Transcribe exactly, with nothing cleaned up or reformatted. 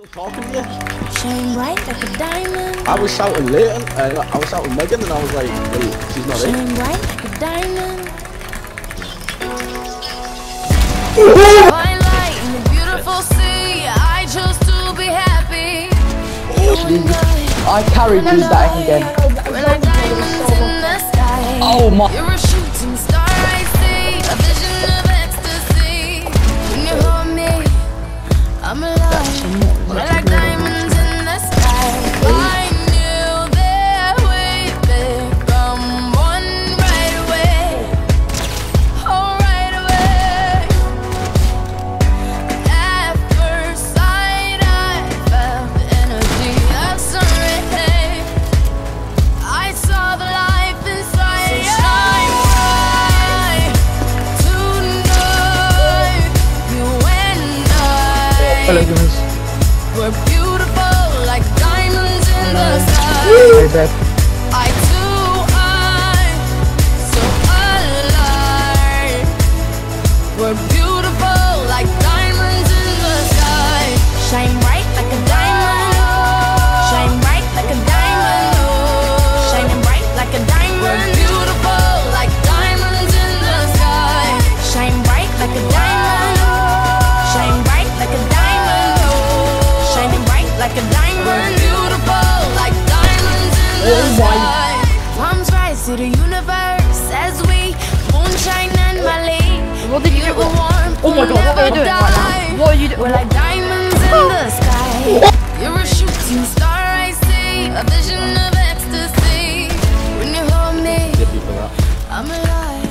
Talking to you. Shine bright like a diamond. I was shouting Leighton, uh, I was shouting Megan, and I was like, wait, she's not in. Shine bright like a diamond. Fine light in the beautiful sea. I chose to be happy. I carried these back again. When I diamonds in the sky. Oh my. You're a shooting star I see. A vision of ecstasy. When you hold me, I'm alive. We're like diamonds in the sky. I knew that we'd become one right away. Oh, right away. At first sight, I felt the energy of sun rays. I saw the life inside you. Shine bright tonight. You and I. Hello guys. We're beautiful like diamonds in the sky. Hey babe. I too am so alive. We're beautiful like diamonds in the sky. Shine bright like a diamond. Shine bright like a diamond. Shining bright like a diamond. We're beautiful like diamonds in the sky. Shine bright like a diamond. Shine bright like a diamond. Shining bright like a diamond. We're beautiful like diamonds in the sky. Palms rise to the universe as we moonshine and Malay. What did you do? Warm, Oh my god, what are you doing right now? What are you doing? We're like diamonds in the sky. You're a shooting star I see. A vision of ecstasy. When you hold me, Get people that. I'm alive.